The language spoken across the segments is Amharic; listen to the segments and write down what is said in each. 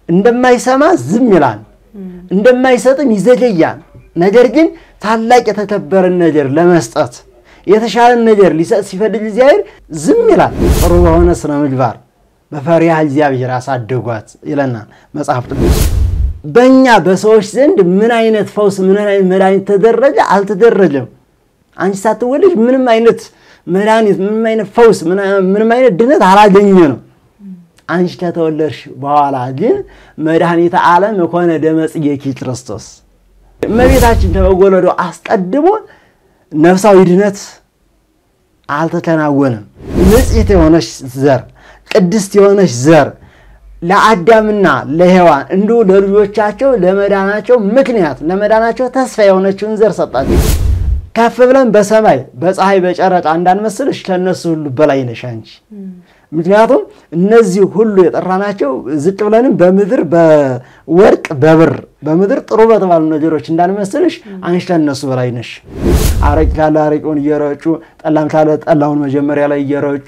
እንደማይሰማ ዝም ይላል እንደማይሰጥም ይዘገያል ነገር ግን ታላቅ የተከበረ ነገር ለመስጠት የተሻለ ነገር ሊሰጥ ሲፈልግ እግዚአብሔር ዝም ይላል ጥሩ በሆነ ስነ ምግባር በፈሪሃ እግዚአብሔር አሳደጓት ይለናል መጽሐፍ ቅዱስ በእኛ በሰዎች ዘንድ ምን አይነት ፈውስ ምን አይነት መድኃኒት ተደረገ አልተደረገም አንቺ ሳትወልድ ምንም አይነት መድኃኒት ምንም አይነት ፈውስ ምንም አይነት ድነት አላገኘንም አንቺ ከተወለድሽ በኋላ ግን መድኃኒተ ዓለም ሆነ ደመጽጌኪ ክርስቶስ እመቤታችን ተወለዶ አስቀድሞ ነፍሳዊ ድነት አልተከናወነም ንጽሕት የሆነች ዘር ቅድስት የሆነች ዘር ለአዳምና ለሔዋን እንዲሁ ለልጆቻቸው ለመዳናቸው ምክንያት ለመዳናቸው ተስፋ የሆነችውን ዘር ሰጣቸው ከፍ ብለን በሰማይ በፀሐይ በጨረቃ እንዳንመስልሽ ከነሱ ሁሉ በላይ ነሽ አንቺ ምክንያቱም እነዚህ ሁሉ የጠራናቸው ዝቅ ብለንም በመድር በወርቅ በብር በመድር ጥሩ በተባሉ ነገሮች እንዳንመስልሽ አንቺ ከነሱ በላይ ነሽ አረቅ ካለ አረቁን እየረጩ ጠላም ካለ ጠላውን መጀመሪያ ላይ እየረጩ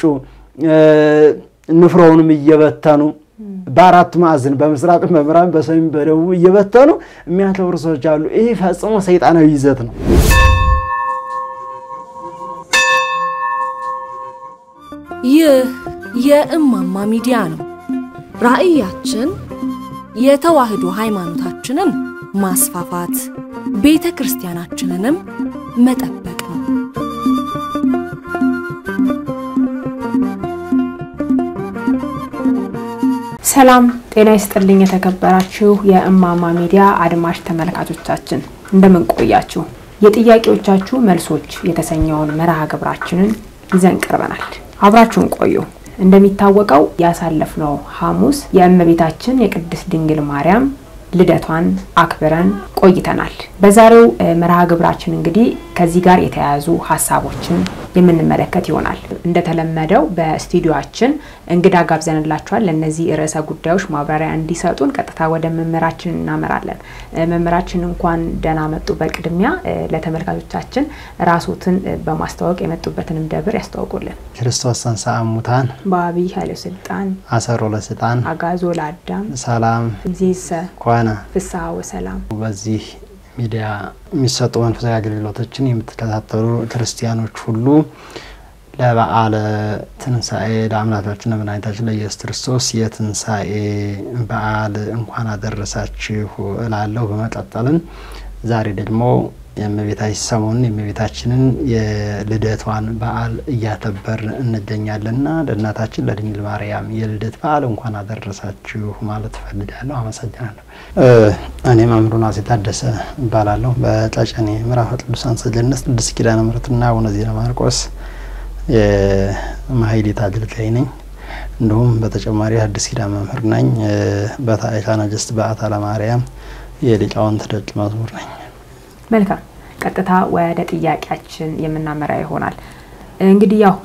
ንፍሮውንም እየበተኑ በአራት ማዕዘን በምስራቅ በምዕራብ በሰሜን በደቡብ እየበተኑ የሚያከብሩ ሰዎች አሉ ይሄ ፈጽሞ ሰይጣናዊ ይዘት ነው ይህ የእማማ ሚዲያ ነው ራእያችን የተዋህዶ ሃይማኖታችንን ማስፋፋት ቤተክርስቲያናችንንም መጠበቅ ነው ሰላም ጤና ይስጥልኝ የተከበራችሁ የእማማ ሚዲያ አድማጭ ተመልካቾቻችን እንደምን ቆያችሁ የጥያቄዎቻችሁ መልሶች የተሰኘውን መርሃ ግብራችንን ይዘን ቀርበናል አብራችሁን ቆዩ እንደሚታወቀው ያሳለፍነው ሐሙስ የእመቤታችን የቅድስት ድንግል ማርያም ልደቷን አክብረን ቆይተናል በዛሬው መርሃ ግብራችን እንግዲህ ከዚህ ጋር የተያያዙ ሐሳቦችን የምንመለከት ይሆናል እንደተለመደው በስቱዲዮአችን እንግዳ ጋብዘንላችኋል ለነዚህ ርዕሰ ጉዳዮች ማብራሪያ እንዲሰጡን ቀጥታ ወደ መመራችን እናመራለን መመራችን እንኳን ደህና መጡ በቅድሚያ ለተመልካቾቻችን ራስዎትን በማስተዋወቅ የመጡበትን ደብር ያስተዋውቁልን ክርስቶስ ተንሥአ እሙታን በአብይ ኃይለ ሥልጣን አሰሮ ለሰይጣን አጋዞ ለአዳም ሰላም ዚሰ ኮነ ፍስሐ ወሰላም በዚህ ሚዲያ የሚሰጡ መንፈሳዊ አገልግሎቶችን የምትከታተሉ ክርስቲያኖች ሁሉ ለበዓለ ትንሣኤ ለአምላካችን ለመድኃኒታችን ለኢየሱስ ክርስቶስ የትንሣኤ በዓል እንኳን አደረሳችሁ እላለሁ በመቀጠልም ዛሬ ደግሞ የእመቤታችን ሰሞኑን የእመቤታችንን የልደቷን በዓል እያከበርን እንገኛለንና ለእናታችን ለድንግል ማርያም የልደት በዓል እንኳን አደረሳችሁ ማለት ፈልጋለሁ አመሰግናለሁ እኔ መምህር ናሴ ታደሰ እባላለሁ በጫጨኔ ምዕራፈ ቅዱሳን ሰገነት ቅድስት ኪዳነ ምሕረትና አቡነ ዜና ማርቆስ የማህሌት አገልጋይ ነኝ እንደውም በተጨማሪ አዲስ ኪዳን መምህር ነኝ በታዕካ ነገሥት በዓታ ለማርያም የሊቃውንት ደቀ መዝሙር ነኝ መልካም ቀጥታ ወደ ጥያቄያችን የምናመራ ይሆናል እንግዲህ ያው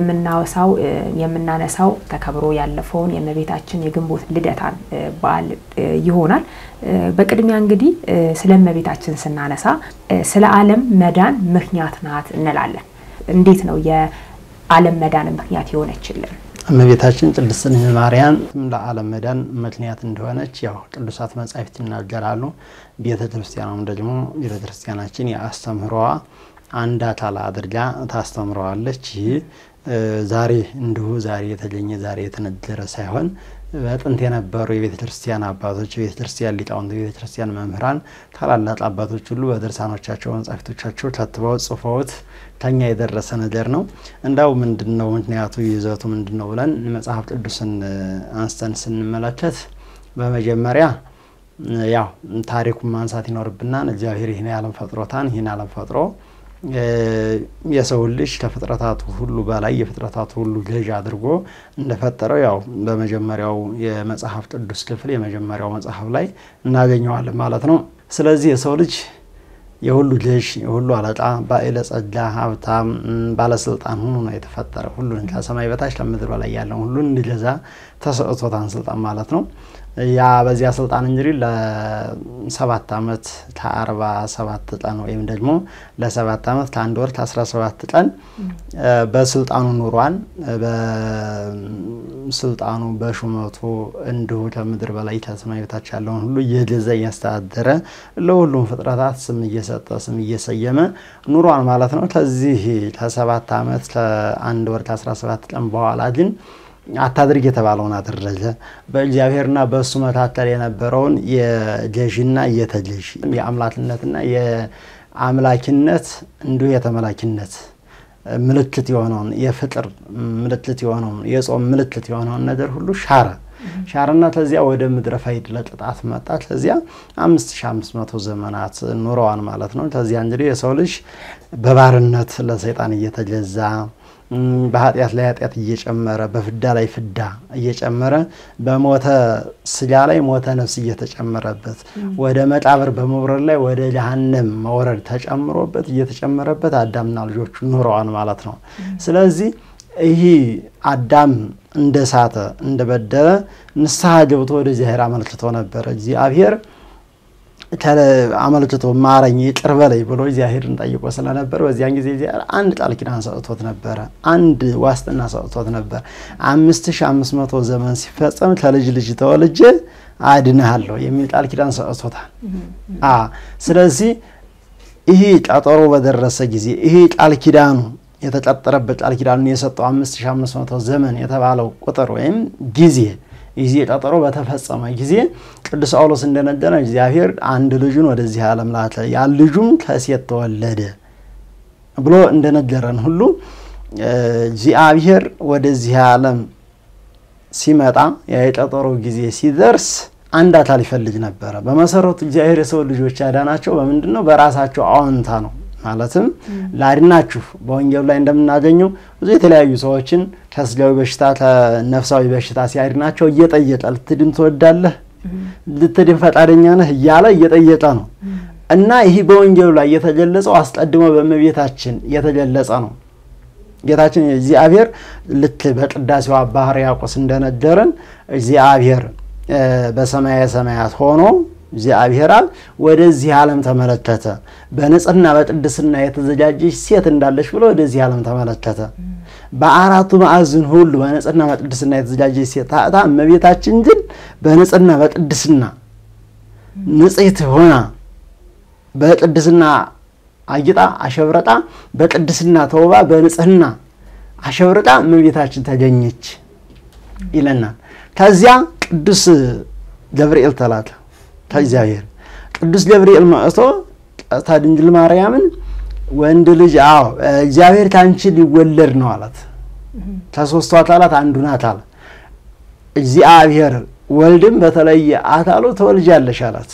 የምናነሳው ተከብሮ ያለፈውን የእመቤታችን የግንቦት ልደታን በዓል ይሆናል በቅድሚያ እንግዲህ ስለ እመቤታችን ስናነሳ ስለ ዓለም መዳን ምክንያት ናት እንላለን እንዴት ነው የዓለም መዳን ምክንያት የሆነችልን እመቤታችን ቅድስት ድንግል ማርያም ለዓለም መዳን ምክንያት እንደሆነች ያው ቅዱሳት መጻሕፍት ይናገራሉ ቤተክርስቲያናም ደግሞ ቤተክርስቲያናችን ያስተምሯዋ አንድ አካል አድርጋ ታስተምሯለች ዛሬ እንደው ዛሬ የተገኘ ዛሬ የተነገረ ሳይሆን በጥንት የነበሩ የቤተክርስቲያን አባቶች የቤተክርስቲያን ሊቃውንት የቤተክርስቲያን መምህራን ታላላቅ አባቶች ሁሉ በድርሳኖቻቸው መጻሕፍቶቻቸው ከትበው ጽፈውት ተኛ የደረሰ ነገር ነው እንዳው ምንድነው ምክንያቱ ይዘቱ ምንድነው ብለን መጽሐፍ ቅዱስን አንስተን ስንመለከት በመጀመሪያ ያው ታሪኩን ማንሳት ይኖርብናል እግዚአብሔር ይህን ዓለም ፈጥሮታን ይህን ዓለም ፈጥሮ የሰው ልጅ ከፍጥረታቱ ሁሉ በላይ የፍጥረታቱ ሁሉ ገዥ አድርጎ እንደፈጠረው ያው በመጀመሪያው የመጽሐፍ ቅዱስ ክፍል የመጀመሪያው መጽሐፍ ላይ እናገኘዋለን ማለት ነው ስለዚህ የሰው ልጅ የሁሉ ገዥ የሁሉ አለቃ ባለ ጸጋ ሀብታም ባለስልጣን ሆኖ ነው የተፈጠረው ሁሉን ከሰማይ በታች ከምድር በላይ ያለው ሁሉን እንዲገዛ ተሰጥቶታን ስልጣን ማለት ነው ያ በዚያ ስልጣን እንግዲህ ለ7 አመት ከ47 ቀን ወይም ደግሞ ለ7 አመት ከ1 ወር ከ17 ቀን በስልጣኑ ኑሯን በስልጣኑ በሹመቱ እንዲሁ ከምድር በላይ ከሰማይ በታች ያለውን ሁሉ እየገዛ ያስተዳደረ ለሁሉም ፍጥረታት ስም እየሰጠ ስም እየሰየመ ኑሯን ማለት ነው። ከዚህ ከ7 አመት ከ1 ወር ከ17 ቀን በኋላ ግን አታድርግ የተባለውን አደረገ። በእግዚአብሔርና በእሱ መካከል የነበረውን የገዥና የተገዥ የአምላክነትና የአምላኪነት እንዲሁ የተመላኪነት ምልክት የሆነውን የፍቅር ምልክት የሆነውን የጾም ምልክት የሆነውን ነገር ሁሉ ሻረና ተዚያ ወደ ምድረ ፋይድ ለጥጣት መጣ። ተዚያ 5500 ዘመናት ኑሯን ማለት ነው። ተዚያ እንግዲህ የሰው ልጅ በባርነት ለሰይጣን እየተገዛ በኃጢአት ላይ ኃጢአት እየጨመረ በፍዳ ላይ ፍዳ እየጨመረ በሞተ ስጋ ላይ ሞተ ነፍስ እየተጨመረበት ወደ መቃብር በመውረድ ላይ ወደ ጀሃነም መውረድ ተጨምሮበት እየተጨመረበት አዳምና ልጆቹ ኑረዋን ማለት ነው። ስለዚህ ይሄ አዳም እንደሳተ እንደበደለ ንስሐ ገብቶ ወደ እግዚአብሔር አመልክቶ ነበር። እግዚአብሔር አመልክቶ ማረኝ ይቅር በለኝ ብሎ እግዚአብሔርን ጠይቆ ስለነበር በዚያን ጊዜ እግዚአብሔር አንድ ቃል ኪዳን ሰጥቶት ነበር። አንድ ዋስትና ሰጥቶት ነበር። 5500 ዘመን ሲፈጸም ከልጅ ልጅ ተወልጄ አድንሃለሁ የሚል ቃል ኪዳን ሰጥቶታል። ስለዚህ ይሄ ቀጠሮ በደረሰ ጊዜ ይሄ ቃል ኪዳኑ የተቀጠረበት ቃል ኪዳኑን የሰጠው 5500 ዘመን የተባለው ቁጥር ወይም ጊዜ ቀጠሮ በተፈጸመ ጊዜ ቅዱስ ጳውሎስ እንደነገረ እግዚአብሔር አንድ ልጁን ወደዚህ ዓለም ላከ ያ ልጁም ከሴት ተወለደ ብሎ እንደነገረን ሁሉ እግዚአብሔር ወደዚህ ዓለም ሲመጣ የቀጠሮ ጊዜ ሲደርስ አንድ አካል ይፈልግ ነበር። በመሰረቱ እግዚአብሔር የሰው ልጆች ያዳናቸው በምንድነው? በራሳቸው አዎንታ ነው። ማለትም ላድናችሁ በወንጌሉ ላይ እንደምናገኘው ብዙ የተለያዩ ሰዎችን ከስጋዊ በሽታ ከነፍሳዊ በሽታ ሲያድናቸው እየጠየቀ ልትድን ትወዳለህ ልትድን ፈቃደኛ ነህ እያለ እየጠየቀ ነው። እና ይሄ በወንጌሉ ላይ የተገለጸው አስቀድሞ በእመቤታችን የተገለጸ ነው። ጌታችን እግዚአብሔር ልክ በቅዳሴው አባ ሕርያቆስ እንደነገረን እግዚአብሔር በሰማየ ሰማያት ሆኖ እግዚአብሔር ወደዚህ ዓለም ተመለከተ። በንጽህና በቅድስና የተዘጋጀች ሴት እንዳለች ብሎ ወደዚህ ዓለም ተመለከተ። በአራቱ ማዕዘን ሁሉ በንጽህና በቅድስና የተዘጋጀች ሴት ታታ እመቤታችን ግን በንጽህና በቅድስና ንጽሕት ሆና በቅድስና አጊጣ አሸብረጣ በቅድስና ተውባ በንጽህና አሸብረጣ እመቤታችን ተገኘች ይለናል። ከዚያ ቅዱስ ገብርኤል ተላከ ከእግዚአብሔር። ቅዱስ ገብርኤል መጥቶ ድንግል ማርያምን ወንድ ልጅ እግዚአብሔር ካንቺ ሊወለድ ነው አላት። ከሶስቱ አካላት አንዱ ናት አለ። እግዚአብሔር ወልድም በተለየ አካሉ ተወልጃለሽ አላት።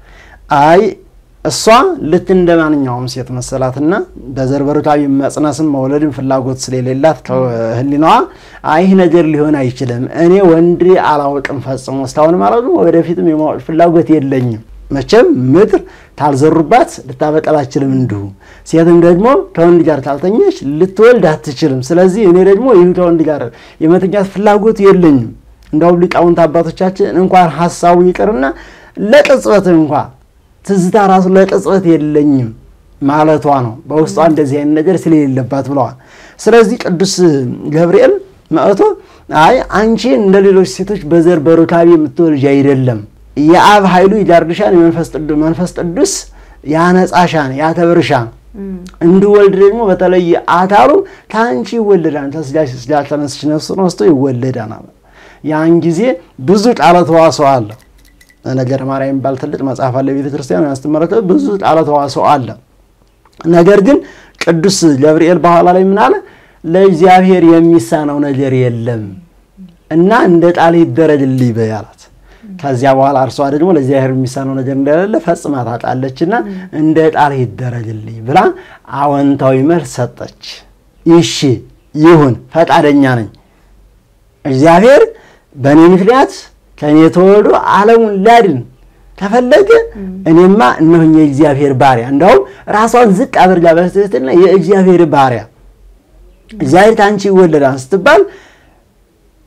እሷ ልክ እንደማንኛውም ሴት መሰላትና በዘር በሩካቢ መጽነስም መውለድም ፍላጎት ስለሌላት ከህሊናዋ ይህ ነገር ሊሆን አይችልም እኔ ወንድ አላውቅም ፈጽሞ እስካሁን ማለት ነው ወደፊትም የማወቅ ፍላጎት የለኝም መቼም ምድር ታልዘሩባት ልታበቀል አትችልም እንዲሁ ሴትም ደግሞ ከወንድ ጋር ካልተኛች ልትወልድ አትችልም ስለዚህ እኔ ደግሞ ይህ ከወንድ ጋር የመተኛት ፍላጎት የለኝም እንደው ሊቃውንት አባቶቻችን እንኳን ሐሳቡ ይቅርና ለቅጽበት እንኳን ትዝታ ራሱ ለቅጽበት የለኝም ማለቷ ነው በውስጧ እንደዚህ አይነት ነገር ስለሌለባት ብለዋል። ስለዚህ ቅዱስ ገብርኤል መጥቶ አንቺ እንደሌሎች ሴቶች በዘር በሩካቢ የምትወልጅ አይደለም የአብ ኃይሉ ይጋርድሻል መንፈስ ቅዱስ ያነጻሻን ያተብርሻን እንድወልድ ደግሞ በተለይ አታሩ ታንቺ ይወለዳል ተስጋሽ ተነስሽ ነፍስ ወስቶ ይወለዳል። ያን ጊዜ ብዙ ቃለ ተዋስኦ አለ ነገር ማርያም ባልተልጥ መጽሐፍ አለ ቤተ ክርስቲያን ያስተምረተ ብዙ ቃለ ተዋስኦ አለ። ነገር ግን ቅዱስ ገብርኤል በኋላ ላይ ምን አለ ለእግዚአብሔር የሚሳነው ነገር የለም እና እንደ ቃል ይደረግልኝ በያላት። ከዚያ በኋላ አርሷ ደግሞ ለእግዚአብሔር የሚሳነው ነገር እንደሌለ ፈጽማ ታጣለችና እንደ ቃል ይደረግልኝ ብላ አዎንታዊ መልስ ሰጠች። እሺ ይሁን ፈቃደኛ ነኝ እግዚአብሔር በእኔ ምክንያት ከኔ ተወልዶ ዓለሙን ላድን ተፈለገ እኔማ እነሆኝ የእግዚአብሔር ባሪያ እንደው ራሷን ዝቅ አድርጋ በስተትና የእግዚአብሔር ባሪያ እግዚአብሔር ታንቺ ይወለዳል ስትባል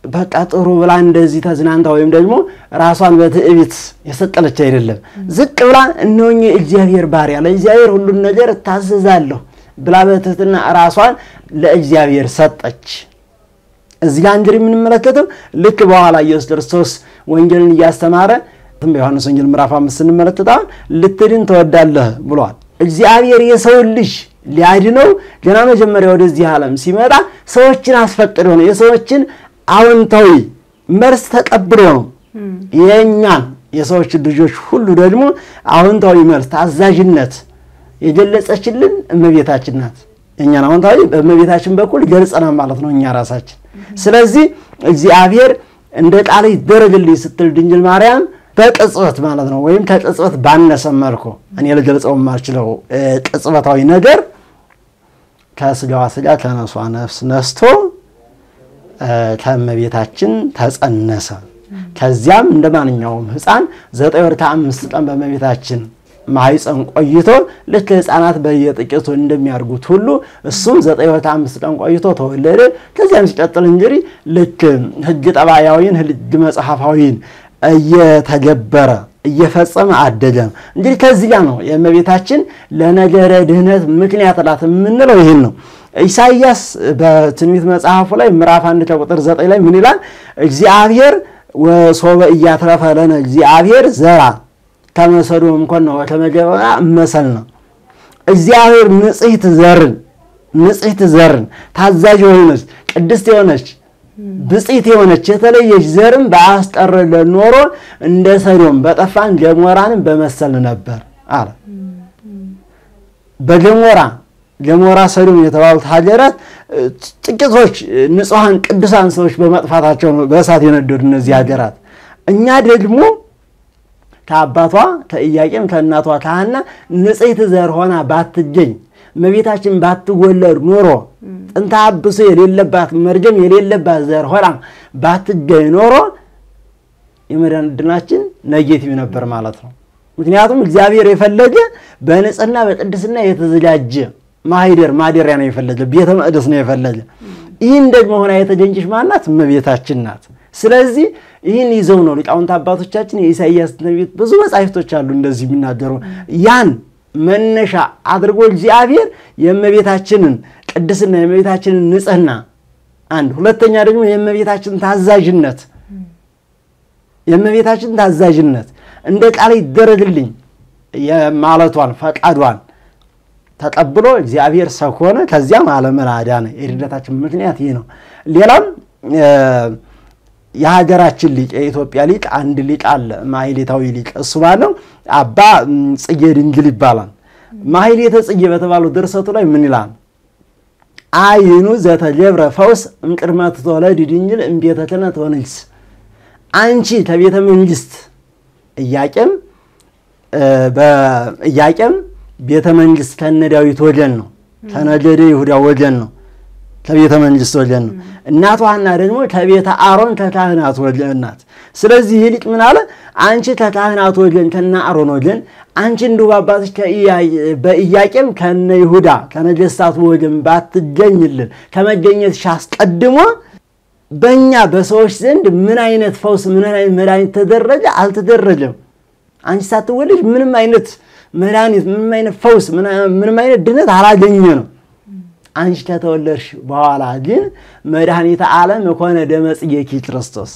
በቃ ጥሩ ብላ እንደዚህ ተዝናንታ ወይም ደግሞ ራሷን በትዕቢት የሰቀለች አይደለም ዝቅ ብላ እነሆኝ እግዚአብሔር ባሪያ ለእግዚአብሔር ሁሉን ነገር ታዘዛለሁ ብላ በትህትና ራሷን ለእግዚአብሔር ሰጠች እዚህ ጋር እንግዲህ ምን መለከተው ልክ በኋላ ኢየሱስ ክርስቶስ ወንጌልን ያስተማረ በዮሐንስ ወንጌል ምዕራፍ 5 እንመለከታለን ልትድን ተወዳለህ ብሏል እግዚአብሔር የሰው ልጅ ሊያድነው ገና መጀመሪያ ወደዚህ ዓለም ሲመጣ ሰዎችን አስፈቅዶ ነው የሰዎችን አዎንታዊ መልስ ተቀብሎ ነው የኛን የሰዎች ልጆች ሁሉ ደግሞ አዎንታዊ መልስ ታዛዥነት የገለጸችልን እመቤታችን ናት እኛን አዎንታዊ በእመቤታችን በኩል ገልጸናል ማለት ነው እኛ ራሳችን ስለዚህ እግዚአብሔር እንደ ቃል ይደረግልኝ ስትል ድንግል ማርያም በቅጽበት ማለት ነው ወይም ከቅጽበት ባነሰ መልኩ እኔ ልገልጸው ማልችለው ቅጽበታዊ ነገር ከስጋዋ ስጋ ከነፍሷ ነፍስ ነስቶ ከእመቤታችን ተጸነሰ ከዚያም እንደማንኛውም ሕፃን 9 ወር ከ5 ቀን በእመቤታችን ማህፀን ቆይቶ ልክ ሕፃናት በየጥቂቱ እንደሚያርጉት ሁሉ እሱም 9 ወር ከ5 ቀን ቆይቶ ተወለደ ከዚያም ሲቀጥል እንግዲህ ልክ ህግ ጠባያዊን ህግ መጽሐፋዊን እየተገበረ እየፈጸመ አደገ እንግዲህ ከዚህ ጋር ነው የእመቤታችን ለነገረ ድህነት ምክንያት ላት ምንለው ይሄን ነው ኢሳይያስ በትንቢት መጽሐፉ ላይ ምዕራፍ 1 ቁጥር 9 ላይ ምን ይላል እግዚአብሔር ወሶበ ያትረፈ ለነ እግዚአብሔር ዘራ ከመሰዶም ኮነ ወከመገባ መሰልና እግዚአብሔር ንጽሕት ዘርን ታዛዥ የሆነች ቅድስት የሆነች ብጽዕት የሆነች የተለየች ዘርን ባስጠረለ ኖሮ እንደ ሰዶም በጠፋን ገሞራንም በመሰል ነበር አለ ገሞራ ሰዶም የተባሉት ሀገራት ጥቂቶች ንጹሃን ቅዱሳን ሰዎች በመጥፋታቸው ነው በእሳት የነደዱ እነዚህ ሀገራት እኛ ደግሞ ከአባቷ ከኢያቄም ከእናቷ ከሐና ንጽሕት ዘር ሆና ባትገኝ እመቤታችን ባትወለድ ኖሮ ጥንተ አብሶ የሌለባት መርገም የሌለባት ዘር ሆና ባትገኝ ኖሮ የመዳን ዕድላችን ኔጌቲቭ ነበር ማለት ነው ምክንያቱም እግዚአብሔር የፈለገ በንጽህና በቅድስና የተዘጋጀ ማደሪያ ነው የፈለገ ቤተ መቅደስ ነው የፈለገ ይህን ደግሞ ሆና የተገኘች ማናት እመቤታችን ናት ስለዚህ ይህን ይዘው ነው ሊቃውንት አባቶቻችን የኢሳይያስ ነቢይ ብዙ መጻሕፍቶች አሉ እንደዚህ የሚናገሩ ያን መነሻ አድርጎ እግዚአብሔር የእመቤታችንን ቅድስና የእመቤታችንን ንጽህና አንድ ሁለተኛ ደግሞ የእመቤታችንን ታዛዥነት እንደ ቃል ይደረግልኝ የማለቷን ፈቃዷን ተቀብሎ እግዚአብሔር ሰው ሆነ ከዚያም ዓለምን አዳነ የድነታችን ምክንያት ይሄ ነው ሌላም የሀገራችን ሊቅ የኢትዮጵያ ሊቅ አንድ ሊቅ አለ ማህሌታዊ ሊቅ እሱ ባለው አባ ጽጌ ድንግል ይባላል ማህሌተ ጽጌ በተባለው ድርሰቱ ላይ ምን ይላል አይኑ ዘተጀብረ ፈውስ እንቅድማት ተወለድ ድንግል እንቤተ ክህነት ወንግስ አንቺ ከቤተ መንግስት ኢያቄም ቤተ መንግስት ከነ ዳዊት ወገን ነው ከነገደ ይሁዳ ወገን ነው ከቤተ መንግስት ወገን ነው እናቷ ሐና ደግሞ ከቤተ አሮን ከካህናት ወገን ናት ስለዚህ ይልቅ ምን አለ አንቺ ከካህናት ወገን ከነ አሮን ወገን አንቺ እንደው አባትሽ በኢያቄም ከነ ይሁዳ ከነገስታት ወገን ባትገኝልን ከመገኘትሽ አስቀድሞ በእኛ በሰዎች ዘንድ ምን አይነት ፈውስ ምን አይነት መድኃኒት ተደረገ አልተደረገም አንቺ ሳትወልጅ ምንም አይነት መድኃኒት ምንም አይነት ፈውስ ምንም አይነት ድነት አላገኘንም አንቺ ከተወለድሽ በኋላ ግን መድኃኒተ ዓለም የሆነ ደመጽጌኪ ክርስቶስ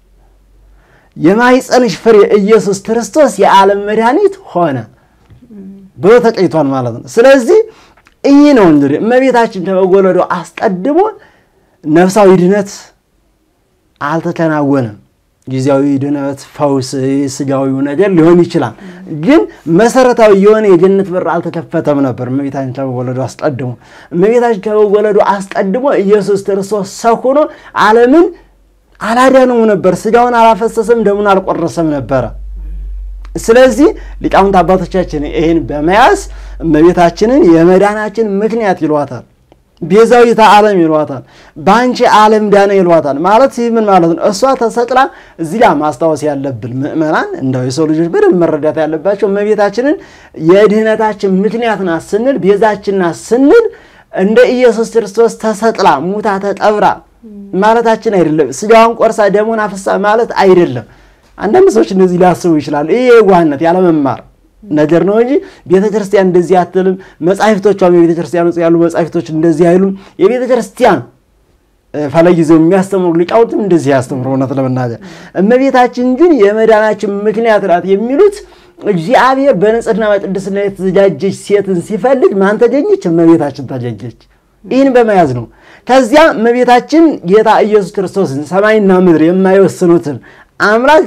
የማይጸንሽ ፍሬ ኢየሱስ ክርስቶስ የዓለም መድኃኒት ሆነ ብሎ ተቀይቷል ማለት ነው ስለዚህ ይህ ነው እንግዲህ እመቤታችን ከመወለዷ አስቀድሞ ነፍሳዊ ድነት አልተከናወነም ጊዜያዊ ድነት ፈውስ ስጋዊው ነገር ሊሆን ይችላል ግን መሰረታዊ የሆነ የጀነት በር አልተከፈተም ነበር እመቤታችን ከመወለዷ አስቀድሞ ኢየሱስ ክርስቶስ ሰው ሆኖ ዓለምን አላዳነም ነበር ስጋውን አላፈሰሰም ደሙን አልቆረሰም ነበር ስለዚህ ሊቃውንት አባቶቻችን ይሄን በመያዝ እመቤታችንን የመዳናችን ምክንያት ይሏታል ቤዛዊተ ዓለም ይሏታል ባንቺ ዓለም ዳነ ይሏታል ማለት ምን ማለት ነው እሷ ተሰቅላ እዚህ ጋር ማስተዋወስ ያለብን ምእመናን እንደው የሰው ልጆች በደንብ መረዳት ያለባቸው እመቤታችንን የድህነታችን ምክንያት ናት ስንል ቤዛችን ናት ስንል እንደ ኢየሱስ ክርስቶስ ተሰቅላ ሙታ ተቀብራ ማለታችን አይደለም ስጋውን ቆርሳ ደሙን አፍሳ ማለት አይደለም አንዳንድ ሰዎች እንደዚህ ሊያስቡ ይችላሉ ይሄ ዋህነት ያለ መማር ነገር ነው እንጂ ቤተክርስቲያን እንደዚህ አትልም መጻሕፍቶቿም የቤተክርስቲያን ውስጥ ያሉ መጻሕፍቶች እንደዚህ አይሉም የቤተክርስቲያን ፈለጊዘው የሚያስተምሩ ሊቃውንትም እንደዚህ ያስተምሩነት ለምናገር እመቤታችን ግን የመዳናችን ምክንያት ናት የሚሉት እግዚአብሔር በንጽህና በቅድስና የተዘጋጀች ሴትን ሲፈልግ ማን ተገኘች እመቤታችን ተገኘች ይህን በመያዝ ነው ከዚያ እመቤታችን ጌታ ኢየሱስ ክርስቶስን ሰማይና ምድር የማይወስኑትን አምላክ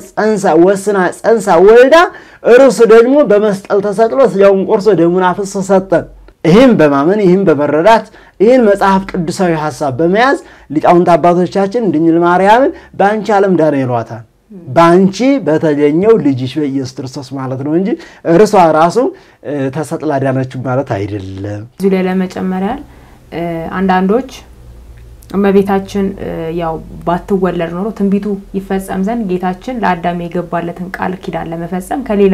ጸንሳ ወልዳ እርሱ ደግሞ በመስቀል ተሰቅሎ ስጋውን ቆርሶ ደሙን አፍስሶ ሰጠን ይህን በማመን ይህን በመረዳት ይህን መጽሐፍ ቅዱሳዊ ሐሳብ በመያዝ ሊቃውንት አባቶቻችን ድንግል ማርያምን በአንቺ ዓለም ዳነ ይሏታል ባንቺ በተገኘው ልጅሽ በኢየሱስ ክርስቶስ ማለት ነው እንጂ እርሷ ራሱ ተሰቅላ ዳነች ማለት አይደለም እዚህ ላይ ለመጨመሪያል አንዳንዶች እመቤታችን ያው ባትወለድ ኖሮ ትንቢቱ ይፈጸም ዘንድ ጌታችን ለአዳም የገባለትን ቃል ኪዳን ለመፈጸም ከሌላ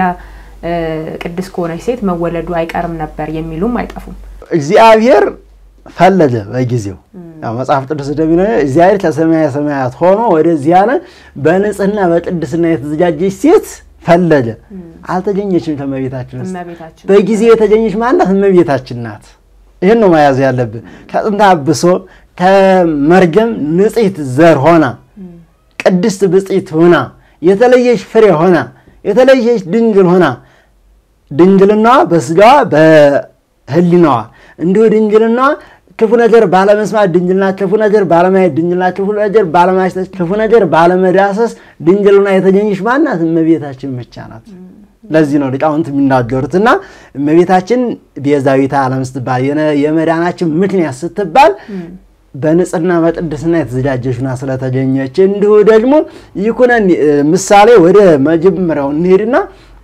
ቅድስት ከሆነች ሴት መወለዱ አይቀርም ነበር የሚሉም አይጠፉም እግዚአብሔር ፈለገ በጊዜው ያው መጽሐፍ ቅዱስ እንደሚለው እግዚአብሔር ከሰማየ ሰማያት ሆኖ ወደዚህ ያለ በንጽህና በቅድስና የተዘጋጀች ሴት ፈለገ አልተገኘችም ከመቤታችን በጊዜው የተገኘች ማለት እመቤታችን ናት ይሄን ነው መያዝ ያለብን ከጥንት አብሶ ከመርገም ንጽሕት ዘር ሆና ቅድስት ብጽዕት ሆና የተለየች ፍሬ ሆና የተለየች ድንግል ሆና ድንግልና በስጋዋ በህሊናዋ እንዲሁ ድንግልና ክፉ ነገር ባለመስማት ድንግልና ክፉ ነገር ባለማየት ድንግልና ክፉ ነገር ባለማሽተት ክፉ ነገር ባለመዳሰስ ድንግልና የተገኘች ማናት እመቤታችን ብቻ ናት ለዚህ ነው ሊቃውንት የሚናገሩትና እመቤታችን ቤዛዊተ ዓለም ስትባል የመዳናችን ምክንያት ስትባል በንጽህና በቅድስና የተዘጋጀችና ስለተገኘች እንዲሁ ደግሞ ይኩነን ምሳሌ ወደ መጀመሪያው እንሄድና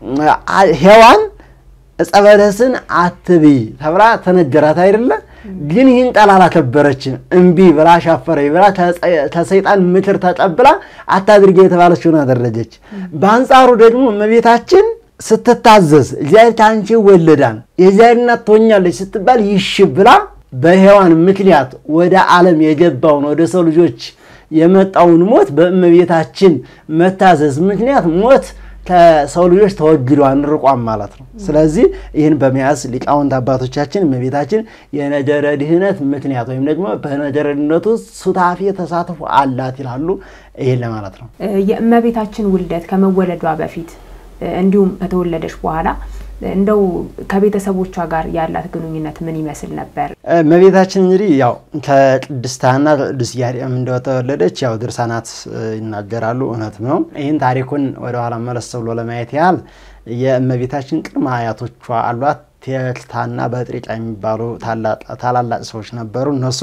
ሔዋን ጸበለስን አትቢ ተብላ ተነገራት አይደለ ግን ይህን ቃል አላከበረችም እንቢ ብላ ሻፈረኝ ብላ ከሰይጣን ምክር ተቀብላ አታድርጊ የተባለችውን አደረገች በአንጻሩ ደግሞ እመቤታችን ስትታዘዝ እግዚአብሔር ካንቺ ወለዳን የእግዚአብሔር እናት ትሆኛለች ስትባል ይሽ ብላ በሔዋን ምክንያት ወደ ዓለም የገባውን ወደ ሰው ልጆች የመጣውን ሞት በእመቤታችን መታዘዝ ምክንያት ሞት ከሰው ልጆች ተወግዷን ርቋም ማለት ነው ስለዚህ ይህን በመያዝ ሊቃውንት አባቶቻችን እመቤታችን የነገረ ድህነት ምክንያት ወይም ደግሞ በነገረ ድህነቱ ሱታፌ ተሳትፎ አላት ይላሉ ይሄን ለማለት ነው የእመቤታችን ውልደት ከመወለዷ በፊት እንዲሁም ከተወለደች በኋላ እንደው ከቤተሰቦቿ ጋር ያላት ግንኙነት ምን ይመስል ነበር እመቤታችን እንግዲህ ያው ከቅድስት ሐና ቅዱስ ያሬም እንደተወለደች ያው ድርሳናት ይናገራሉ እውነት ነው ይሄን ታሪኩን ወደ ኋላ መለስ ብሎ ለማየት ያህል የእመቤታችን ቅድመ አያቶቿ አሏት ቴልታና በጥሪቃ የሚባሉ ታላላቅ ሰዎች ነበሩ እነሱ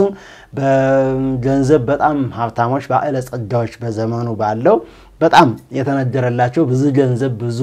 በገንዘብ በጣም ሀብታሞች ባለ ጸጋዎች በዘመኑ ባለው በጣም የተነገረላቸው ብዙ ገንዘብ ብዙ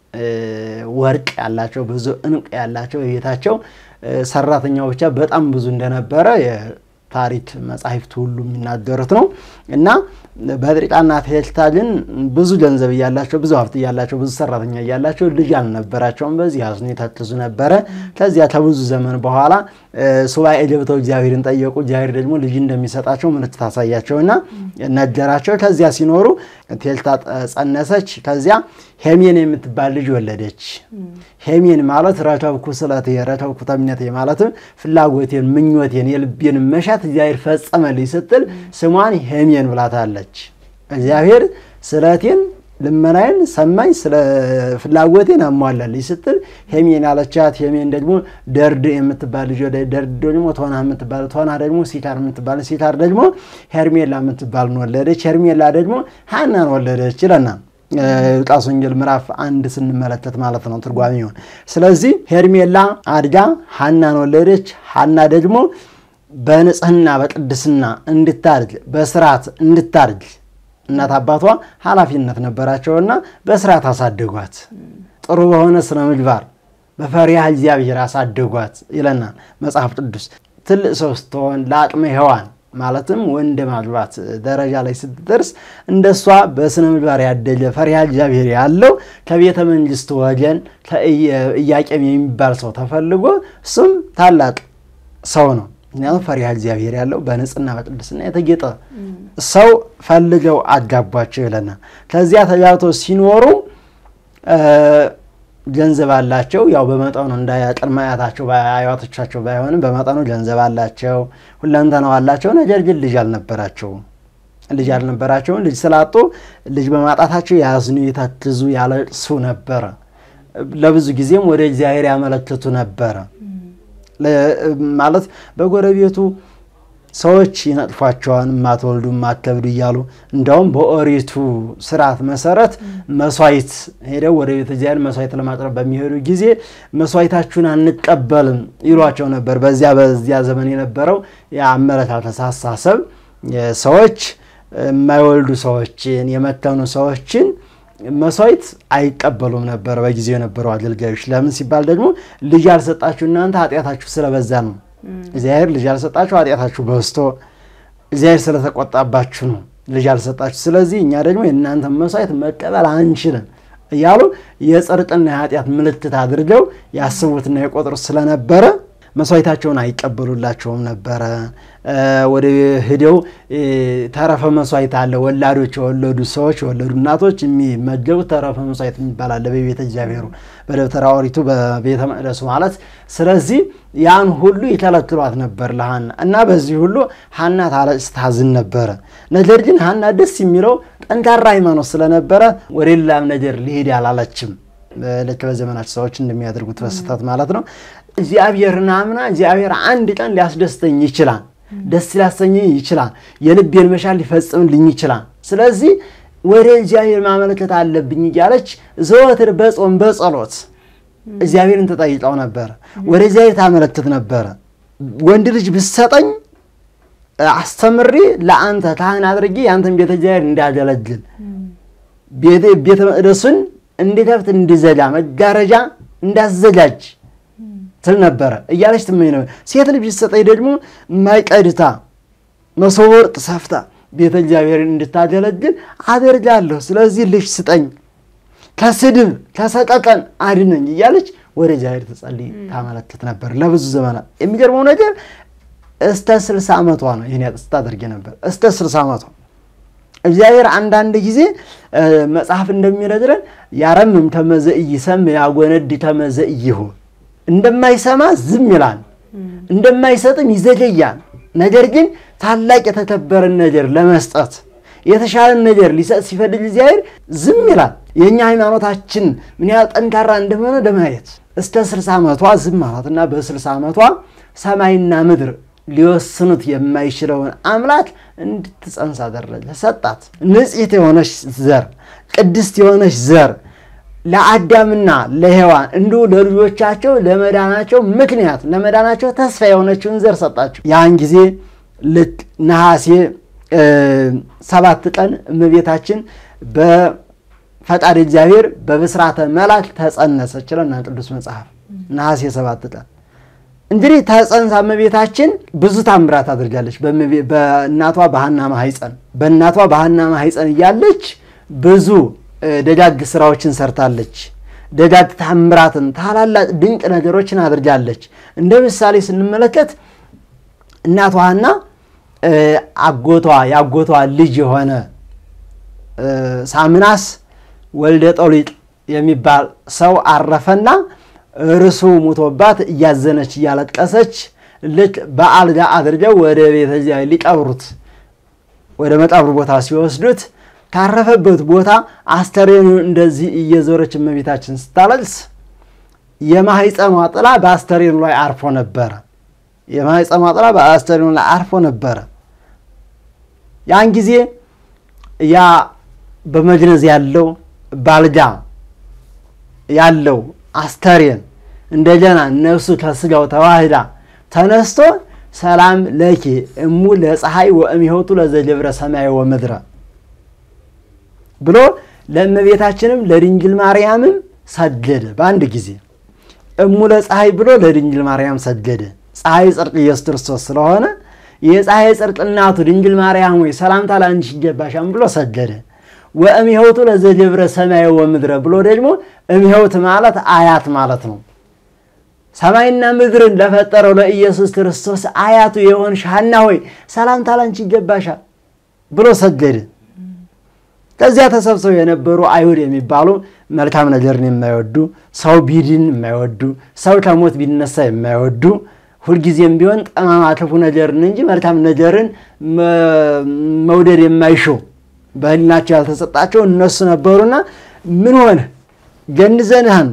ወርቅ ያላቸው ብዙ እንቅ ያላቸው የቤታቸው ሰራተኛው ብቻ በጣም ብዙ እንደነበረ የታሪክ መጻሕፍት ሁሉ የሚናገሩት ነው እና በጥሪቃና ቴልታ ግን ብዙ ገንዘብ ያላቸው ብዙ ሀብት ያላቸው ብዙ ሰራተኛ ያላቸው ልጅ አልነበራቸውም በዚህ አዝኔ ተክዙ ነበር ከዚያ ከብዙ ዘመን በኋላ ሱባኤ ገብተው እግዚአብሔርን ጠየቁ እግዚአብሔር ደግሞ ልጅ እንደሚሰጣቸው ምልክት ታሳያቸውና ነገራቸው ከዚያ ሲኖሩ ቴልታ ጸነሰች ከዚያ ሄሜን የምትባል ልጅ ወለደች ሄሜን ማለት ረከብኩ ስለቴ ረከብኩ ተምኔቴ ማለት ፍላጎቴን ምኞቴን የልቤን መሻት እግዚአብሔር ፈጸመልኝ ስትል ስሟን ሄሜን ብላታለች እግዚአብሔር ስለቴን ለመናይን ሰማኝ ስለ ፍላጎቴን አሟላልኝ ስትል ሄሜን አለቻት ሄሜን ደግሞ ደርድ የምትባል ልጅ ወደ ደርድ ደግሞ ቶና የምትባል ቶና ደግሞ ሲታር የምትባል ሲታር ደግሞ ሄርሜላ የምትባል ወለደች ሄርሜላ ደግሞ ሐናን ወለደች ይለናል ሉቃስ ወንጌል ምዕራፍ 1 ስንመለከት ማለት ነው ትርጓሜው ስለዚህ ሄርሜላ አድጋ ሐናን ወለደች ሐና ደግሞ በንጽህና በቅድስና እንድታርግ በስርዓት እንድታርግ እናት አባቷ ኃላፊነት ነበራቸውና በስርዓት አሳደጓት ጥሩ በሆነ ስነ ምግባር በፈሪሃ እግዚአብሔር አሳደጓት ይለናል መጽሐፍ ቅዱስ ትልቅ ሰው ስትሆን ለአቅመ ሔዋን ማለትም ወንድ ማግባት ደረጃ ላይ ስትደርስ እንደሷ በስነ ምግባር ያደገ ፈሪሃ እግዚአብሔር ያለው ከቤተ መንግስት ወገን ከኢያቄም የሚባል ሰው ተፈልጎ እሱም ታላቅ ሰው ነው ምክንያቱም ፈሪሃ እግዚአብሔር ያለው በንጽህና በቅድስና የተጌጠ ሰው ፈልገው አጋቧቸው ይለናል። ከዚያ ተጋብተው ሲኖሩ ገንዘብ አላቸው። ያው በመጠኑ እንዳያቀድማ አያታቸው አያቶቻቸው ባይሆንም በመጠኑ ገንዘብ አላቸው፣ ሁለንተናው አላቸው። ነገር ግን ልጅ አልነበራቸውም። ልጅ ስላጡ ልጅ በማጣታቸው ያዝኑ፣ ይተክዙ፣ ያለቅሱ ነበር። ለብዙ ጊዜም ወደ እግዚአብሔር ያመለክቱ ነበር። ማለት በጎረቤቱ ሰዎች ይነጥፏቸዋል፣ ማትወልዱ ማትከብዱ እያሉ እንደውም በኦሪቱ ስርዓት መሰረት መስዋዕት ሄደው ወደ ቤተ እግዚአብሔር መስዋዕት ለማቅረብ በሚሄዱ ጊዜ መስዋዕታችሁን አንቀበልም ይሏቸው ነበር። በዚያ ዘመን የነበረው የአመለካከት አስተሳሰብ ሰዎች የማይወልዱ ሰዎችን የመተኑ ሰዎችን መስዋዕት አይቀበሉም ነበር በጊዜው የነበረው አገልጋዮች። ለምን ሲባል ደግሞ ልጅ ያልሰጣችሁ እናንተ ኃጢአታችሁ ስለበዛ ነው። እግዚአብሔር ልጅ ያልሰጣችሁ ኃጢአታችሁ በዝቶ እግዚአብሔር ስለተቆጣባችሁ ነው ልጅ ያልሰጣችሁ። ስለዚህ እኛ ደግሞ የእናንተ መስዋዕት መቀበል አንችልም እያሉ የጽድቅና የኃጢአት ምልክት አድርገው ያስቡትና የቆጥሩ ስለነበረ መስዋዕታቸውን አይቀበሉላቸውም ነበር። ወደ ሄደው ተረፈ መስዋዕት አለ። ወላዶች የወለዱ ሰዎች የወለዱ እናቶች የሚመገቡ ተረፈ መስዋዕት የሚባል አለ በቤተ እግዚአብሔሩ በደብተራ ኦሪቱ በቤተ መቅደሱ ማለት። ስለዚህ ያን ሁሉ ይከለክሏት ነበር ለሐና እና በዚህ ሁሉ ሐና ታለቅስ ታዝን ነበር። ነገር ግን ሐና ደስ የሚለው ጠንካራ ሃይማኖት ስለነበረ ወደ ሌላም ነገር ሊሄድ ያላለችም። ልክ በዘመናችን ሰዎች እንደሚያደርጉት በስተት ማለት ነው። እግዚአብሔርን አምና እግዚአብሔር አንድ ቀን ሊያስደስተኝ ይችላል፣ ደስ ሊያሰኘኝ ይችላል፣ የልቤን መሻት ሊፈጽምልኝ ይችላል። ስለዚህ ወደ እግዚአብሔር ማመልከት አለብኝ እያለች ዘወትር በጾም በጸሎት እግዚአብሔርን ተጠይቀው ነበር። ወደ እግዚአብሔር ታመለክት ነበር። ወንድ ልጅ ብትሰጠኝ አስተምሪ ለአንተ ካህን አድርጌ ያንተን ቤተ እግዚአብሔር እንዳገለግል ቤተ መቅደሱን እንዲከፍት እንዲዘጋ መጋረጃ እንዳዘጋጅ ትል ነበር እያለች ትመኝ ነው። ሴት ልጅ ስትሰጠኝ ደግሞ ማይቀድታ መሶበ ወርቅ ሰፍታ ቤተ እግዚአብሔርን እንድታገለግል አደርጋለሁ። ስለዚህ ልጅ ስጠኝ፣ ከስድብ ከሰቀቀን አድነኝ እያለች ወደ እግዚአብሔር ተጸልይ ታመለክት ነበር ለብዙ ዘመናት። የሚገርመው ነገር እስከ 60 ዓመቷ ነው ይሄን ያስታደርገ ነበር። እስከ 60 ዓመቷ እግዚአብሔር አንዳንድ ጊዜ መጽሐፍ እንደሚነግረን ያረምም ተመዘይ ይሰም ያጎነድ ተመዘይሁ እንደማይሰማ ዝም ይላል፣ እንደማይሰጥም ይዘገያል። ነገር ግን ታላቅ የተከበረ ነገር ለመስጠት የተሻለ ነገር ሊሰጥ ሲፈልግ እግዚአብሔር ዝም ይላል። የኛ ሃይማኖታችን ምን ያህል ጠንካራ እንደሆነ ለማየት እስከ 60 ዓመቷ ዝም ማለትና በ60 ዓመቷ ሰማይና ምድር ሊወስኑት የማይችለውን አምላክ እንድትጸንስ አደረገ፣ ሰጣት። ንጽሕት የሆነች ዘር፣ ቅድስት የሆነች ዘር ለአዳምና ለሔዋን እንዲሁ ለልጆቻቸው ለመዳናቸው ምክንያት ለመዳናቸው ተስፋ የሆነችውን ዘር ሰጣቸው። ያን ጊዜ ልክ ነሐሴ 7 ቀን እመቤታችን በፈቃድ እግዚአብሔር በብስራተ መልአክ ተጸነሰች ይላል ቅዱስ መጽሐፍ። ነሐሴ 7 ቀን እንግዲህ ተጸንሳ እመቤታችን ብዙ ታምራት አድርጋለች። በእናቷ በሐና ማህፀን እያለች ብዙ ደጋግ ስራዎችን ሰርታለች። ደጋግ ታምራትን ታላላቅ ድንቅ ነገሮችን አድርጋለች። እንደ ምሳሌ ስንመለከት እናቷ ሐና ያጎቷ ልጅ የሆነ ሳምናስ ወልደ ጦሊጥ የሚባል ሰው አረፈና እርሱ ሞቶባት እያዘነች እያለቀሰች ልክ በአልጋ አድርገው ወደ ቤተ እግዚአብሔር ሊቀብሩት ወደ መቃብር ቦታ ሲወስዱት ካረፈበት ቦታ አስተሬኑ እንደዚህ እየዞረች እመቤታችን ስታለቅስ የማህፀኗ ጥላ በአስተሬኑ ላይ አርፎ ነበር። ያን ጊዜ ያ በመግነዝ ያለው ባልጋ ያለው አስተሬን እንደገና ነፍሱ ከስጋው ተዋህዳ ተነስቶ ሰላም ለኪ እሙ ለፀሐይ ወእምይሆቱ ለዘጀብረ ሰማይ ወምድረ ብሎ ለእመቤታችንም ለድንግል ማርያምም ሰገደ። በአንድ ጊዜ እሙ ለፀሐይ ብሎ ለድንግል ማርያም ሰገደ። ፀሐይ ጽድቅ ኢየሱስ ክርስቶስ ስለሆነ የፀሐይ ጽድቅ እናቱ ድንግል ማርያም ወይ ሰላምታ ላንቺ ይገባሻል ብሎ ሰገደ። ወእምይሆቱ ለዘጀብረ ሰማይ ወምድረ ብሎ ደግሞ እምይሆት ማለት አያት ማለት ነው። ሰማይና ምድርን ለፈጠረው ለኢየሱስ ክርስቶስ አያቱ የሆንሽ ሐና ሆይ ሰላምታ ላንቺ ይገባሻል ብሎ ሰገደ። ከዚያ ተሰብስበው የነበሩ አይሁድ የሚባሉ መልካም ነገርን የማይወዱ ሰው ቢድን የማይወዱ ሰው ከሞት ቢነሳ የማይወዱ ሁልጊዜም ቢሆን ጠማማ ክፉ ነገርን እንጂ መልካም ነገርን መውደድ የማይሹ በህሊናቸው ያልተሰጣቸው እነሱ ነበሩና ምን ሆነ ገንዘንህን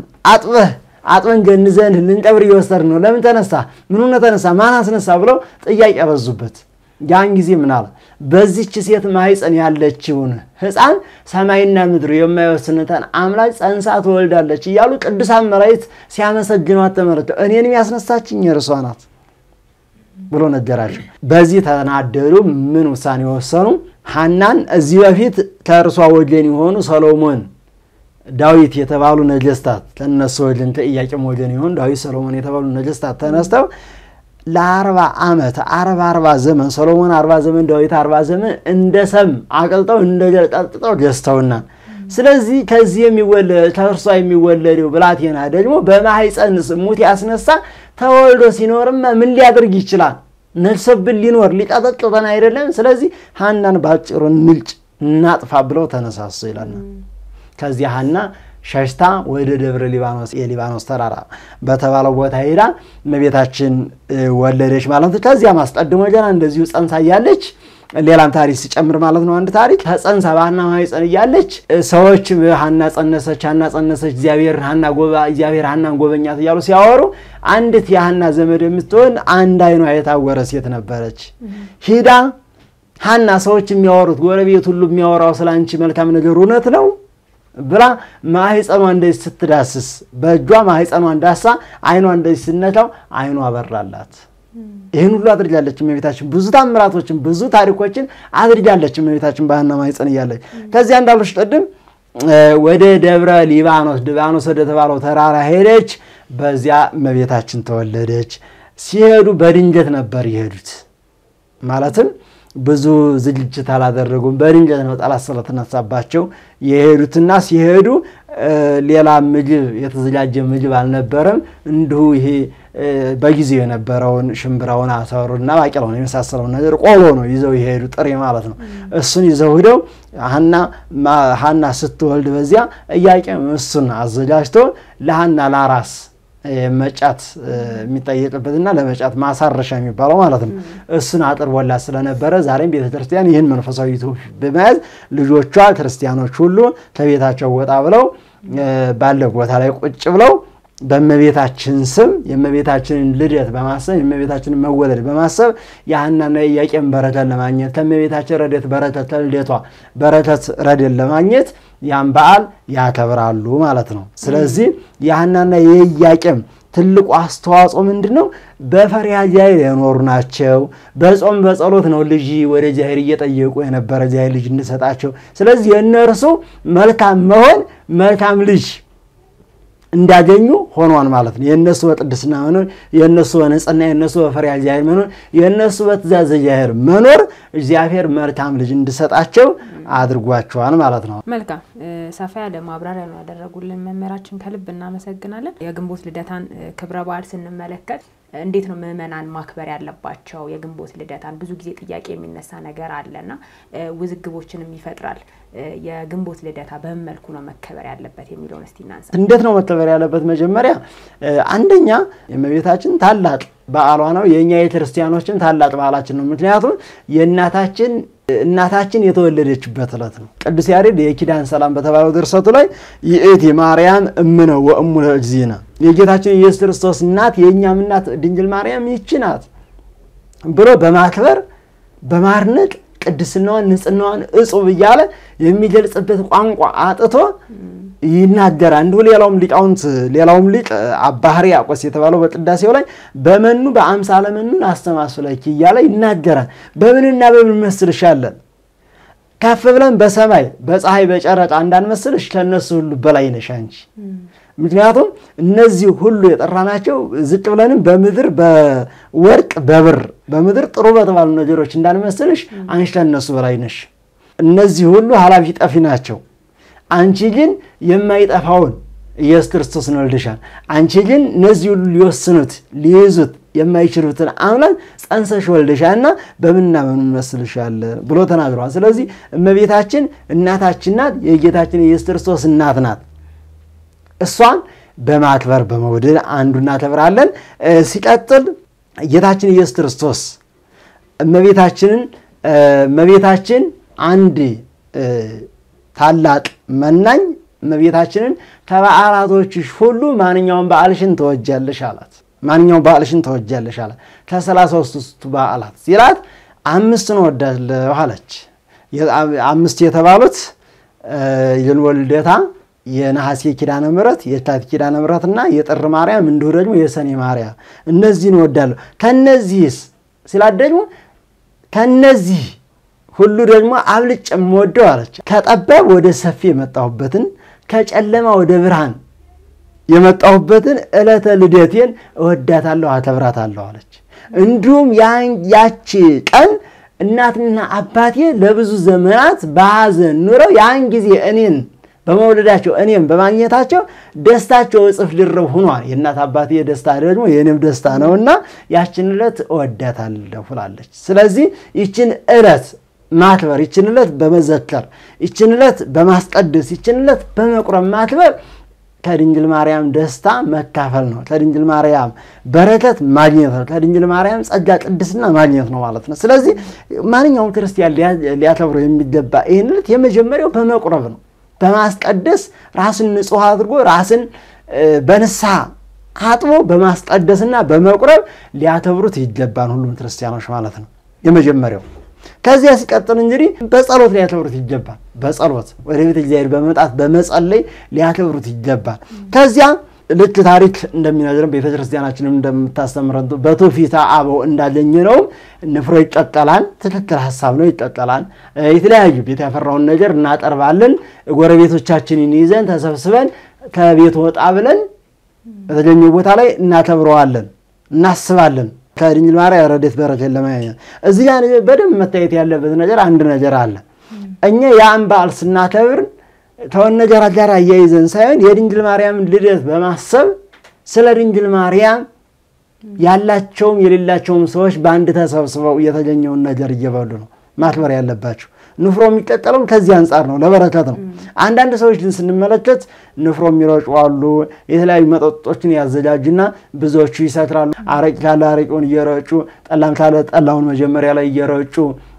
አጥበን ገንዘን ልንቀብር ይወስደር ነው ለምን ተነሳ ምን ሆነ ተነሳ ማን አስነሳ ብለው ጥያቄ ያበዙበት። ያን ጊዜ ምን አለ በዚህች ሴት ማህፀን ያለችውን ሕፃን ሰማይና ምድር የማይወስኑትን አምላክ ጸንሳ ትወልዳለች እያሉ ቅዱሳን መላእክት ሲያመሰግኗት ተመለከቱ። እኔንም ያስነሳችኝ እርሷ ናት ብሎ ነገራቸው። በዚህ ተናደሩ። ምን ውሳኔ ወሰኑ? ሐናን እዚህ በፊት ከእርሷ ወገን የሆኑ ሰሎሞን ዳዊት የተባሉ ነገስታት ተነሱ ወገን ከኢያቄም ወገን የሆኑ ዳዊት ሰሎሞን የተባሉ ነገስታት ተነስተው ለ40 ዓመት 40 ዘመን ሰሎሞን 40 ዘመን ዳዊት 40 ዘመን እንደሰም አቀልጠው እንደገጣጥጠው ገዝተውና ስለዚህ ከዚህ የሚወለድ ተርሷ የሚወለደው ብላቴና ደግሞ በማህፀን ሙት ያስነሳ ተወልዶ ሲኖርም ምን ሊያደርግ ይችላል? ነፍሰብል ሊኖር ሊጣጣጣና አይደለም። ስለዚህ ሐናን ባጭሩ ንልጭ እናጥፋ ብለው ተነሳሱ ይላል። ከዚህ ሐና ሸሽታ ወደ ደብረ ሊባኖስ የሊባኖስ ተራራ በተባለው ቦታ ሄዳ እመቤታችን ወለደች ማለት ነው። ከዚያ ማስቀድሞ ገና እንደዚሁ ጸንሳ ያለች ሌላም ታሪክ ሲጨምር ማለት ነው። አንድ ታሪክ ተጸንሳ ባና ማይጸን ያለች ሰዎች ሐና ጸነሰች እግዚአብሔር ሐናን ጎበኛት ይያሉ ሲያወሩ አንዲት የሐና ዘመድ የምትሆን አንድ አይኗ የታወረ ሴት ነበረች። ሂዳ ሐና ሰዎች የሚያወሩት ጎረቤት ሁሉ የሚያወራው ስላንቺ መልካም ነገር እውነት ነው ብላ ማህፀኗ እንደዚህ ስትዳስስ በእጇ ማህፀኗን ዳሳ አይኗ እንደዚህ ስነታው አይኗ አበራላት። ይሄን ሁሉ አድርጋለች እመቤታችን። ብዙ ታምራቶችን ብዙ ታሪኮችን አድርጋለች እመቤታችን በሐና ማህፀን እያለች። ከዚያ እንዳልኩሽ ቀደም ወደ ደብረ ሊባኖስ ወደ ተባለው ተራራ ሄደች። በዚያ እመቤታችን ተወለደች። ሲሄዱ በድንገት ነበር የሄዱት። ማለትም ብዙ ዝግጅት አላደረጉም። በድንገት ነው ጠላት ስለተነሳባቸው የሄዱትና ሲሄዱ ሌላ ምግብ የተዘጋጀ ምግብ አልነበረም። እንዲሁ ይሄ በጊዜው የነበረውን ሽምብራውን አሳሩና ባቄላውን የመሳሰለው ነገር ቆሎ ነው ይዘው ይሄዱ ጥሬ ማለት ነው። እሱን ይዘው ሄደው ሐና ስትወልድ በዚያ ኢያቄም እሱን አዘጋጅቶ ለሐና ላራስ መጫት የሚጠየቅበትና ለመጫት ማሳረሻ የሚባለው ማለት ነው። እሱን አጥርቦላት ስለነበረ ዛሬም ቤተክርስቲያን ይህን መንፈሳዊ በመያዝ ልጆቿ ክርስቲያኖች ሁሉ ከቤታቸው ወጣ ብለው ባለ ቦታ ላይ ቁጭ ብለው በእመቤታችን ስም የእመቤታችንን ልደት በማሰብ የእመቤታችንን መወለድ በማሰብ የሐናና የኢያቄም በረከት ለማግኘት ከእመቤታችን ረድኤት በረከት ልደቷ በረከት ረድኤት ለማግኘት ያን በዓል ያከብራሉ ማለት ነው። ስለዚህ የሐናና የኢያቄም ትልቁ አስተዋጽኦ ምንድነው? በፈሪሃ እግዚአብሔር የኖሩ ናቸው። በጾም በጸሎት ነው ልጅ ወደ እግዚአብሔር እየጠየቁ የነበረ እግዚአብሔር ልጅ እንሰጣቸው። ስለዚህ የነርሱ መልካም መሆን መልካም ልጅ እንዳገኙ ሆኗን ማለት ነው። የነሱ በቅድስና መኖር የነሱ በንጽህና የነሱ በፈሪሃ እግዚአብሔር መኖር የነሱ በትእዛዝ እግዚአብሔር መኖር እግዚአብሔር መልካም ልጅ እንድሰጣቸው አድርጓቸዋል ማለት ነው። መልካም ሰፋ ያለ ማብራሪያ ነው ያደረጉልን መምህራችን ከልብ እናመሰግናለን። የግንቦት ልደታን ክብረ በዓል ስንመለከት እንዴት ነው ምዕመናን ማክበር ያለባቸው? የግንቦት ልደታን ብዙ ጊዜ ጥያቄ የሚነሳ ነገር አለና ውዝግቦችንም ይፈጥራል። የግንቦት ልደታ በመልኩ ነው መከበር ያለበት የሚለውን እስቲ እናንሳ። እንዴት ነው መከበር ያለበት? መጀመሪያ አንደኛ የእመቤታችን ታላቅ በዓሏ ነው። የኛ የክርስቲያኖችን ታላቅ በዓላችን ነው። ምክንያቱም እናታችን የተወለደችበት ዕለት ነው። ቅዱስ ያሬድ የኪዳን ሰላም በተባለው ድርሰቱ ላይ ይእቲ ማርያም እምነ ወእሙ ለእግዚእነ የጌታችን ኢየሱስ ክርስቶስ እናት የኛም እናት ድንግል ማርያም ይህች ናት ብሎ በማክበር በማርነቅ ቅድስናዋን ንጽህናዋን እጹብ እያለ የሚገልጽበት ቋንቋ አጥቶ ይናገራል። እንዲሁ ሌላውም ሊቅ አባ ሕርያቆስ የተባለው በቅዳሴው ላይ በመኑ በአምሳለ መኑ አስተማስለኪ እያለ ይናገራል። በምንና በምን መስልሻለን? ከፍ ብለን በሰማይ በፀሐይ በጨረቃ እንዳንመስልሽ ከነሱ ሁሉ በላይ ነሽ አንቺ። ምክንያቱም እነዚህ ሁሉ የጠራናቸው ዝቅ ብለንም በምድር በወርቅ በብር በምድር ጥሩ በተባሉ ነገሮች እንዳንመስልሽ አንቺ ከነሱ በላይ ነሽ። እነዚህ ሁሉ ኃላፊ ጠፊ ናቸው። አንቺ ግን የማይጠፋውን ኢየሱስ ክርስቶስን ወልደሻል አንቺ ግን እነዚህ ሁሉ ሊወስኑት ሊይዙት የማይችሉትን አምላክ ጸንሰሽ ወልደሻልና በምንና በምን መስልሻል ብሎ ተናግሯል ስለዚህ እመቤታችን እናታችን ናት የጌታችን ኢየሱስ ክርስቶስ እናት ናት እሷን በማክበር በመውደድ አንዱና እናከብራለን ሲቀጥል ጌታችን ኢየሱስ ክርስቶስ እመቤታችን አንድ ታላቅ መናኝ እመቤታችንን ከበዓላቶችሽ ሁሉ ማንኛውም በዓልሽን ተወጃለሽ አላት ማንኛውም በዓልሽን ተወጃለሽ አላት ከ33ቱ በዓላት ሲላት አምስቱን ወዳለሁ አለች አምስት የተባሉት የልወልደታ የነሐሴ ኪዳነ ምሕረት የካቲት ኪዳነ ምሕረትና የጥር ማርያም እንዲሁ ደግሞ የሰኔ ማርያም እነዚህን ወዳለሁ ከነዚህስ ሲላት ደግሞ ከነዚህ ሁሉ ደግሞ አብልጬም ወደው አለች ከጠባብ ወደ ሰፊ የመጣሁበትን ከጨለማ ወደ ብርሃን የመጣሁበትን ዕለተ ልደቴን እወዳታለሁ አከብራታለሁ አለች እንዲሁም ያቺ ቀን እናትና አባቴ ለብዙ ዘመናት በሐዘን ኑረው ያን ጊዜ እኔን በመውለዳቸው እኔም በማግኘታቸው ደስታቸው እጥፍ ድርብ ሆኗል የእናት አባቴ ደስታ ደግሞ የኔም ደስታ ነውና ያችን ዕለት እወዳታለሁ ብላለች ስለዚህ ይችን ዕለት ማክበር ይችን ዕለት በመዘከር ይችን ዕለት በማስቀደስ ይችን ዕለት በመቁረብ ማክበር ከድንግል ማርያም ደስታ መካፈል ነው ከድንግል ማርያም በረከት ማግኘት ነው ከድንግል ማርያም ጸጋ ቅድስና ማግኘት ነው ማለት ነው ስለዚህ ማንኛውም ክርስቲያን ሊያከብረው የሚገባ ይሄን ዕለት የመጀመሪያው በመቁረብ ነው በማስቀደስ ራስን ንጹህ አድርጎ ራስን በንስሐ አጥቦ በማስቀደስና በመቁረብ ሊያከብሩት ይገባል ሁሉም ክርስቲያኖች ማለት ነው የመጀመሪያው ከዚያ ሲቀጥል እንግዲህ በጸሎት ሊያከብሩት ይገባል በጸሎት ወደ ቤተ እግዚአብሔር በመጣት በመጸለይ ሊያከብሩት ይገባል ከዚያ ልክ ታሪክ እንደሚነግረን ቤተ ክርስቲያናችንም እንደምታስተምረን በትውፊተ አበው እንዳገኘነው ንፍሮ ይቀቀላል ትክክል ሐሳብ ነው ይቀቀላል የተለያዩ ቤት ያፈራውን ነገር እናቀርባለን ጎረቤቶቻችንን ይዘን ተሰብስበን ከቤት ወጣ ብለን በተገኘው ቦታ ላይ እናከብረዋለን እናስባለን ከድንግል ማርያም ረድኤት በረከት ለማግኘት እዚህ ጋር በደንብ መታየት ያለበት ነገር አንድ ነገር አለ እኛ ያን በዓል ስናከብር ተወነገራ ጋር ያያይዘን ሳይሆን የድንግል ማርያም ልደት በማሰብ ስለ ድንግል ማርያም ያላቸውም የሌላቸውም ሰዎች በአንድ ተሰብስበው የተገኘውን ነገር እየበሉ ነው ማክበር ያለባቸው ንፍሮ የሚቀቀለው ከዚህ አንፃር ነው ለበረከት ነው አንዳንድ ሰዎች ግን ስንመለከት ንፍሮ የሚረጩ አሉ የተለያዩ መጠጦችን ያዘጋጁና ብዙዎቹ ይሰክራሉ አረቂ ካለ አረቂውን እየረጩ ጠላም ካለ ጠላውን መጀመሪያ ላይ እየረጩ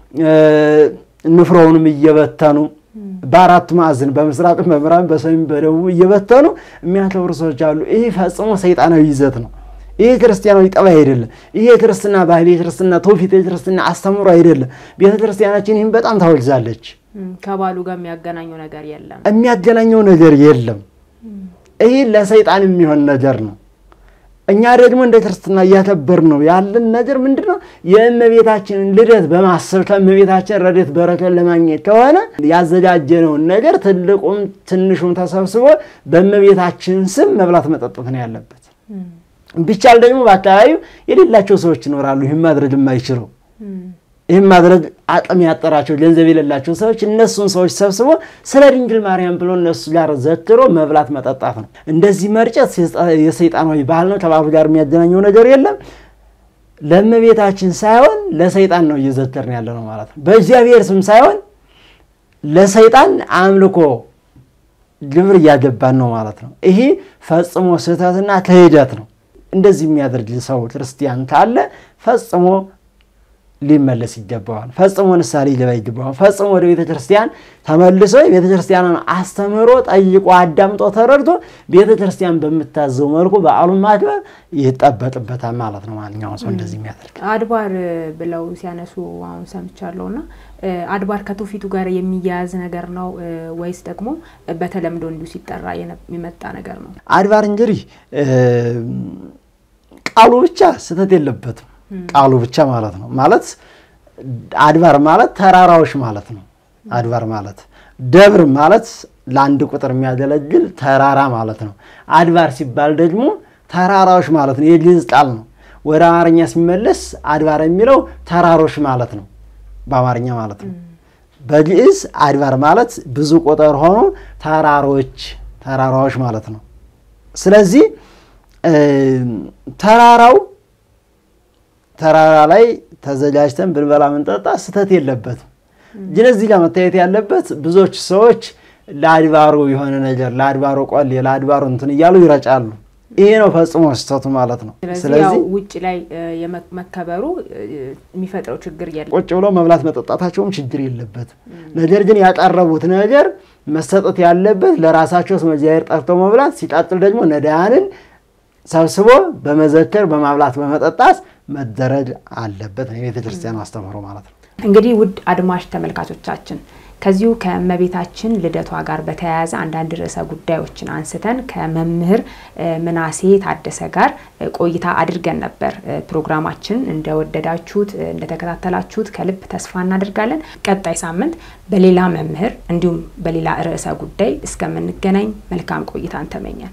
ንፍሮውንም እየበተኑ በአራቱ ማዕዘን በምስራቅ በምዕራብ በሰሜን በደቡብ እየበተኑ የሚያከብሩ ሰዎች አሉ ይሄ ፈጽሞ ሰይጣናዊ ይዘት ነው ይሄ ክርስቲያናዊ ጠባይ አይደለም ይሄ ክርስትና ባህል ክርስትና ትውፊት ክርስትና አስተምሮ አይደለም ቤተ ክርስቲያናችን ይሄን በጣም ታወግዛለች ከባሉ ጋር የሚያገናኘው ነገር የለም ይሄ ለሰይጣን የሚሆን ነገር ነው እኛ ደግሞ እንደ ክርስትና ያከበር ነው ያለን ነገር ምንድነው የእመቤታችንን ልደት በማሰብ ከእመቤታችን ረድኤት በረከት ለማግኘት ከሆነ ያዘጋጀነው ነገር ትልቁም ትንሹም ተሰብስቦ በእመቤታችን ስም መብላት መጠጣት ነው ያለበት ቢቻል ደግሞ በአካባቢው የሌላቸው ሰዎች ይኖራሉ ይሄን ማድረግ የማይችሉ ይሄን ማድረግ አቅም ያጠራቸው ገንዘብ የሌላቸው ሰዎች እነሱን ሰዎች ሰብስቦ ስለ ድንግል ማርያም ብሎ እነሱ ጋር ዘክሮ መብላት መጠጣት ነው እንደዚህ መርጨት የሰይጣናዊ ባህል ነው ከባሉ ጋር የሚያገናኘው ነገር የለም ለእመቤታችን ሳይሆን ለሰይጣን ነው እየዘከርን ያለነው ማለት ነው በእግዚአብሔር ስም ሳይሆን ለሰይጣን አምልኮ ግብር እያገባን ነው ማለት ነው ይሄ ፈጽሞ ስህተትና ክህደት ነው እንደዚህ የሚያደርግ ሰው ክርስቲያን ካለ ፈጽሞ ሊመለስ ይገባዋል ፈጽሞ ንስሐ ሊገባ ይገባዋል ፈጽሞ ወደ ቤተ ክርስቲያን ተመልሶ ቤተ ክርስቲያንን አስተምሮ ጠይቆ አዳምጦ ተረድቶ ቤተ ክርስቲያን በመታዘው መልኩ በዓሉን ማክበር ይጠበቅበታል ማለት ነው ማንኛውም ሰው እንደዚህ የሚያደርግ አድባር ብለው ሲያነሱ አሁን ሰምቻለሁና አድባር ከትውፊቱ ጋር የሚያያዝ ነገር ነው ወይስ ደግሞ በተለምዶ እንዲሁ ሲጠራ የመጣ ነገር ነው አድባር እንግዲህ ቃሉ ብቻ ስተት የለበትም ቃሉ ብቻ ማለት ነው ማለት አድባር ማለት ተራራዎች ማለት ነው አድባር ማለት ደብር ማለት ለአንድ ቁጥር የሚያገለግል ተራራ ማለት ነው አድባር ሲባል ደግሞ ተራራዎች ማለት ነው የግዕዝ ቃል ነው ወደ አማርኛ ሲመለስ አድባር የሚለው ተራሮች ማለት ነው በአማርኛ ማለት ነው በግዕዝ አድባር ማለት ብዙ ቁጥር ሆኖ ተራራዎች ማለት ነው ስለዚህ ተራራ ላይ ተዘጋጅተን ብንበላ ምንጠጣ ስተት የለበትም ግን እዚህ ጋር መታየት ያለበት ብዙዎች ሰዎች ለአድባሩ የሆነ ነገር ለአድባሩ ቆል ለአድባሩ እንትን ይያሉ ይረጫሉ ይሄ ነው ፈጽሞ ስተቱ ማለት ነው ስለዚህ ውጭ ላይ የመከበሩ የሚፈጥረው ችግር የለም ቁጭ ብሎ መብላት መጠጣታቸውም ችግር የለበትም ነገር ግን ያቀረቡት ነገር መሰጠት ያለበት ለራሳቸው መጃየር ጠርቶ መብላት ሲጣጥል ደግሞ ነዳያንን ሰብስቦ በመዘከር በማብላት በመጠጣት መደረግ አለበት ነው የቤተክርስቲያን አስተምህሮ ማለት ነው እንግዲህ ውድ አድማጭ ተመልካቾቻችን ከዚሁ ከመቤታችን ልደቷ ጋር በተያያዘ አንዳንድ ርዕሰ ጉዳዮችን አንስተን ከመምህር ምናሴ ታደሰ ጋር ቆይታ አድርገን ነበር ፕሮግራማችን እንደወደዳችሁት እንደተከታተላችሁት ከልብ ተስፋ እናደርጋለን ቀጣይ ሳምንት በሌላ መምህር እንዲሁም በሌላ ርዕሰ ጉዳይ እስከምንገናኝ መልካም ቆይታን ተመኘን